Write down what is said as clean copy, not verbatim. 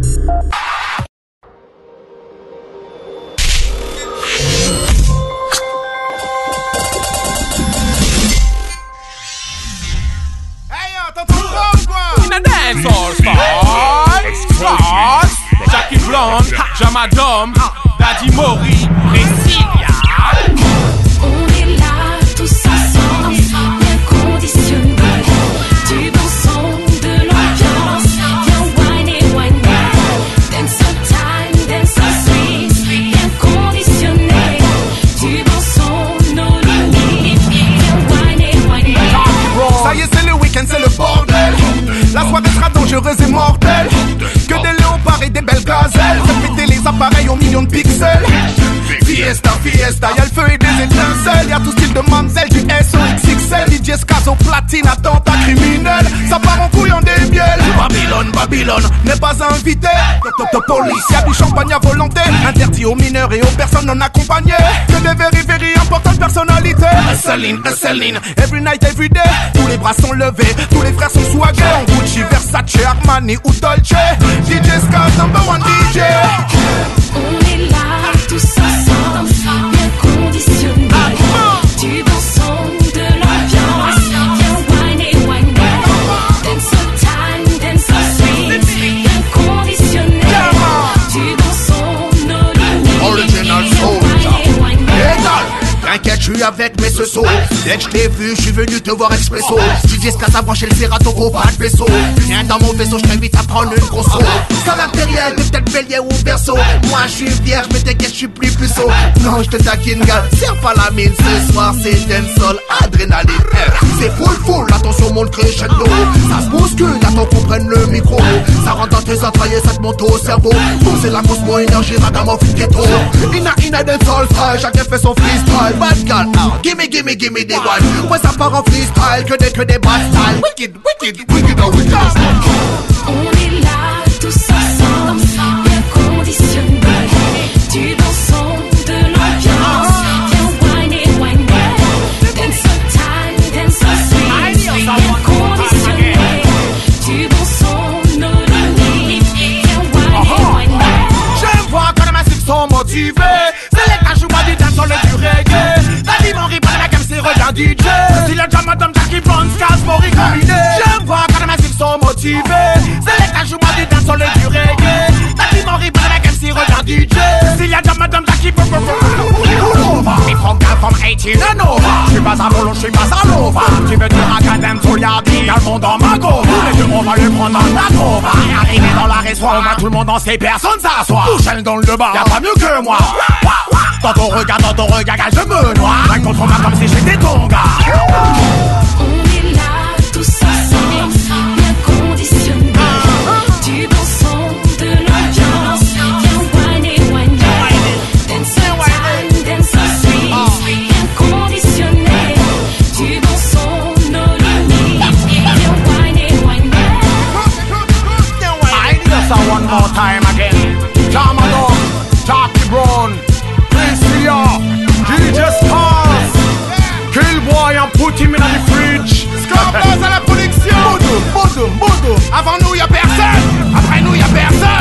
Jackie Blonde, Jamadom, Daddy Mori, Cecilia. On est là, tous ensemble, bien conditionnés. Du bon son, de l'ambiance, viens wine et wine. Dance all time, dance all sweet, bien conditionné. Du bon son, nos limites, viens wine et wine. Ça y est, c'est le week-end, c'est le bordel. La soirée sera dangereuse et mortelle. Que des léopards et des belles gazelles. Répéter les appareils aux millions de pixels. Fiesta, fiesta, y'a le feu et des étincelles. Y'a tout style de mamzelle, du SOXXL. DJ Skazo, platine, attentat criminel. Ça part en couille en débiel. Babylone, Babylone, n'est pas invité. Top police, y'a du champagne à volonté. Interdit aux mineurs et aux personnes non accompagnées. Que des very importantes personnalités. Hustling, every night, every day. Tous les bras sont levés, tous les frères sont swaggés. En Gucci, Versace, Armani ou Dolce. DJ Skazo, number one DJ. On est là, tous ensemble, bien conditionnés. Du bon son, de l'ambiance, viens wine et wine. Dance all time, dance all sweet, bien conditionné. Du bon son, nos limites, Original soul. viens wine et wine. T'inquiète, je suis avec mes sesos. Dès que je t'ai vu, je suis venu te voir expresso. DJ Skazo a branché le Serato, gros pas de vaisseau. Viens dans mon vaisseau, je t'invite à prendre une grosse eau. Caractériel, t'es peut-être bélier ou verso. Moi je suis vierge, mais t'inquiète, je suis plus puceau. Non, je te taquine, gars, serre pas la mine. Ce soir, c'est dancehall, adrénaline. C'est full, attention, monte crescendo. Ça se bouscule, attends qu'on prenne le micro. Ça rentre dans tes entrailles, ça te monte au cerveau. Bon, c'est la cosmo énergie, ragamuffin ghetto. Ina dancehall style, chacun fait son freestyle. Bad girl, gimme the one. Ouais, ça part en freestyle, que des bad style. Wicked, On est là, tous ensemble, bien conditionnés. Du bon son, de l'ambiance, viens wine et wine. Dance all time, dance all sweet, bien conditionné. Du bon son, nos limites, viens wine et wine. J'aime voir quand les massifs sont motivés. C'est les cas, joue-moi du dancehall et du reggae. La vie m'en rit pas, la gamme c'est regarde DJ. Si le jam, madame Jackie Blonde, Skazo, Mori, combiné. J'aime voir quand les massifs sont motivés. C'est les cas, joue-moi du dancehall et du reggae. La vie m'en rit pas, la gamme c'est regarde DJ. Si le jam, madame Jackie Blonde, me from girl from 18 and over. J'suis pas à Molo, j'suis pas à Lova. Tu veux dire à Kadem, Soliardi, y'a le monde en Magova. Les deux, on va les prendre dans la Gova. Et arrivé dans la résoie, on va tout le monde danser, personne s'assoit. Touche dans le bar, y'a pas mieux que moi. Dans ton regard, gars, je me noie. Rien contre moi comme si j'étais ton gars. On est là, tous ensemble, bien conditionnés. Du bon son, de l'ambiance, viens wine et wine. Dance all time, dance all sweet, bien conditionné. Du bon son, nos limites, viens wine et wine. I need this one more time again. Jamadom, Jackie Brown, Cecilia, DJ Skazo, Killboy and put him in the fridge. Scrapers à la production. Boudou. Avant nous y'a personne, après nous y'a personne.